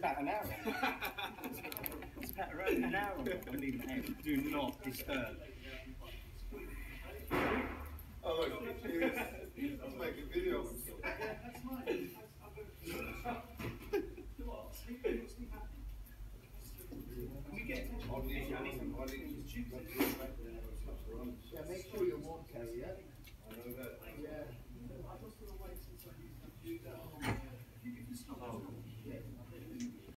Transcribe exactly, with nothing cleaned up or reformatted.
about an hour. It's about around an hour ago. Leave it out. Do not disturb. Oh, look, let's make a video of himself. Yeah, make sure you're warm, Kelly, yeah?